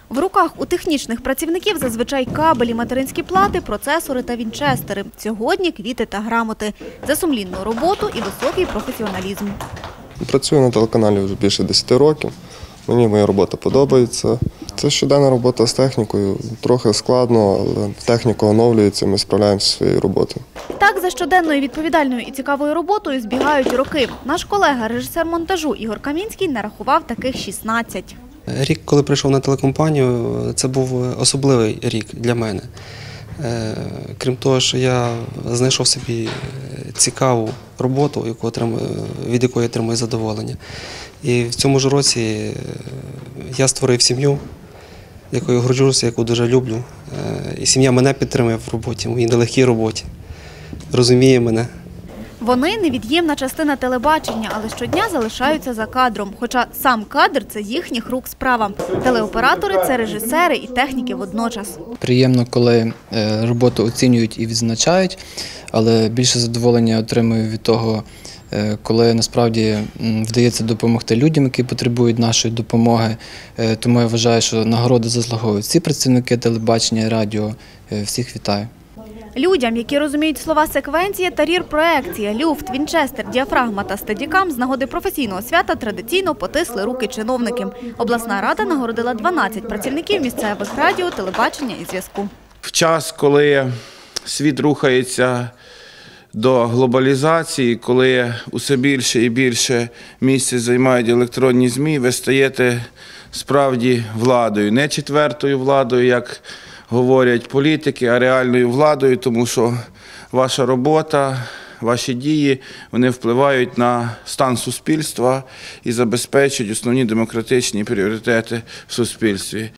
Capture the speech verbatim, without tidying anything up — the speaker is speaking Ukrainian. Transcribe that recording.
В руках у технічних працівників зазвичай кабелі, материнські плати, процесори та вінчестери. Сьогодні квіти та грамоти. За сумлінну роботу і високий професіоналізм. Працюю на телеканалі вже більше десяти років. Мені моя робота подобається. Це щоденна робота з технікою. Трохи складно, але техніка оновлюється, ми справляємося зі своєю роботою. Так, за щоденною відповідальною і цікавою роботою збігають роки. Наш колега, режисер монтажу Ігор Камінський, нарахував таких шістнадцять. Рік, коли прийшов на телекомпанію, це був особливий рік для мене. Крім того, що я знайшов собі цікаву роботу, від якої отримую задоволення. І в цьому ж році я створив сім'ю, якою горджуся, яку дуже люблю. І сім'я мене підтримує в роботі, в моїй нелегкій роботі, розуміє мене. Вони – невід'ємна частина телебачення, але щодня залишаються за кадром. Хоча сам кадр – це їхніх рук справа. Телеоператори – це режисери і техніки водночас. Приємно, коли роботу оцінюють і відзначають, але більше задоволення отримую від того, коли насправді вдається допомогти людям, які потребують нашої допомоги. Тому я вважаю, що нагороди заслуговують всі працівники телебачення і радіо. Всіх вітаю. Людям, які розуміють слова секвенція та рір-проекція, люфт, вінчестер, діафрагма та стедікам, з нагоди професійного свята традиційно потисли руки чиновники. Обласна рада нагородила дванадцять працівників місцевих радіо, телебачення і зв'язку. В час, коли світ рухається до глобалізації, коли усе більше і більше місця займають електронні ЗМІ, ви стаєте справді владою. Не четвертою владою, як говорять політики, а реальною владою, тому що ваша робота, ваші дії, вони впливають на стан суспільства і забезпечують основні демократичні пріоритети в суспільстві.